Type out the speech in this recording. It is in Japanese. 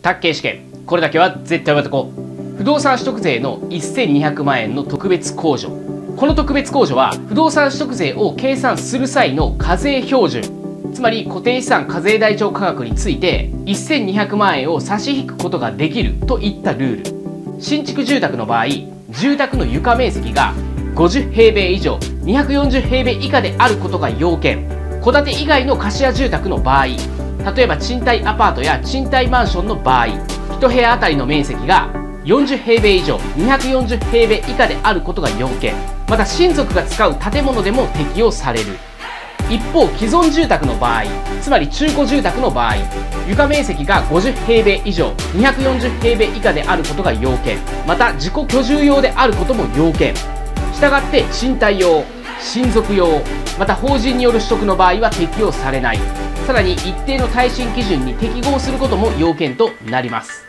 宅建試験、これだけは絶対覚えとこう。不動産取得税の1200万円の特別控除。この特別控除は不動産取得税を計算する際の課税標準、つまり固定資産課税台帳価格について1200万円を差し引くことができるといったルール。新築住宅の場合、住宅の床面積が50平米以上240平米以下であることが要件。戸建て以外の貸家住宅の場合、例えば賃貸アパートや賃貸マンションの場合、1部屋あたりの面積が40平米以上240平米以下であることが要件。また親族が使う建物でも適用される。一方、既存住宅の場合、つまり中古住宅の場合、床面積が50平米以上240平米以下であることが要件。また自己居住用であることも要件。したがって賃貸用、親族用、また法人による取得の場合は適用されない。さらに一定の耐震基準に適合することも要件となります。